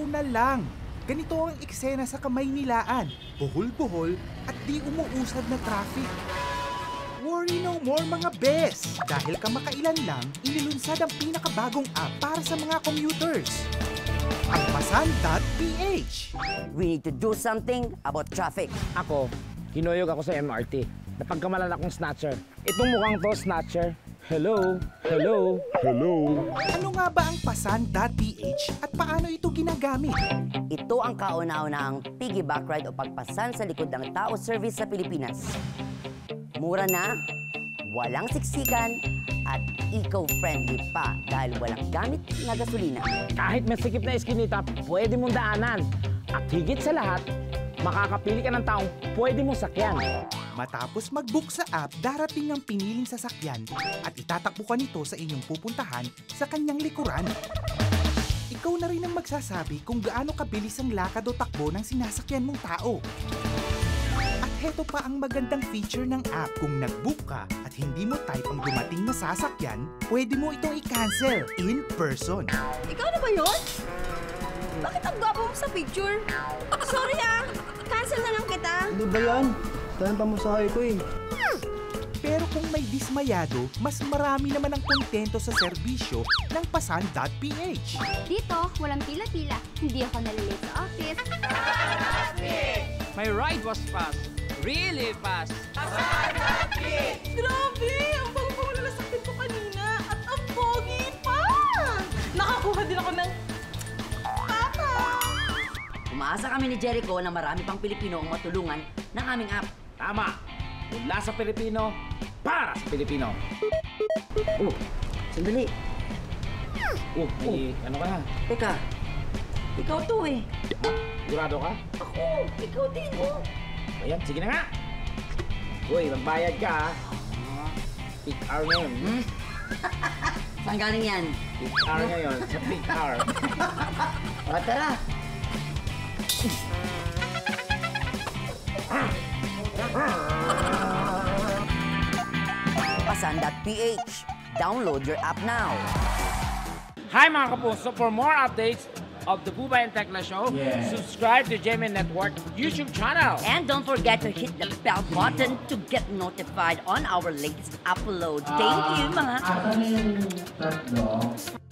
na lang. Ganito ang eksena sa Kamaynilaan. Buhol-buhol at di umuusad na traffic. Worry no more mga bes! Dahil kamakailan lang, inilunsad ang pinakabagong app para sa mga commuters. Ang Pasan.ph. We need to do something about traffic. Ako, kinoyog ako sa MRT. Napagkamalan akong snatcher. Itong mukhang to, snatcher. Hello? Hello? Hello? Ano nga ba ang Pasan.ph at paano ito ginagamit? Ito ang kauna-unahang piggyback ride o pagpasan sa likod ng tao service sa Pilipinas. Mura na, walang siksikan, at eco-friendly pa dahil walang gamit na gasolina. Kahit may sikip na iskinita, pwede mong daanan. At higit sa lahat, makakapili ka ng taong pwede mong sakyan. Matapos mag-book sa app, darating ang piniling sasakyan at itatakbo ka nito sa inyong pupuntahan sa kanyang likuran. Ikaw na rin ang magsasabi kung gaano kabilis ang lakad o takbo ng sinasakyan mong tao. At heto pa ang magandang feature ng app. Kung nag-book ka at hindi mo type ang dumating na sasakyan, pwede mo itong i-cancel in person. Ikaw na ba yun? Bakit ang gwapo mo sa picture? Sorry cancel na lang kita. Ano ba yan? Dahil pamasahe ko eh. Pero kung may dismayado, mas marami naman ang kontento sa serbisyo ng Pasan.ph. Dito, walang pila-pila. Hindi ako nalilate sa office. My ride was fast. Really fast. Grabe! Ang bango na nasakit ko kanina at ang pogi pa! Nakakuha din ako ng papa! Umaasa kami ni Jericho na marami pang Pilipino ang matulungan ng aming app. Tama! Mula sa Pilipino, para sa Pilipino. Oh, sandali. May ano ka na? Teka, ikaw to eh. Sigurado ka? Ako, ikaw din oh. Ayan, sige na nga. Uy, magbayad ka Peak hour ngayon. Saan galing yan? Peak hour ngayon, sa peak hour. O, tara. Pasan.ph. Download your app now. Hi mga kapuso, for more updates of the Bubay and Tekla Show, subscribe to Gemin Network YouTube channel. And don't forget to hit the bell button to get notified on our latest upload. Thank you, mga... Asa na yung tatlo?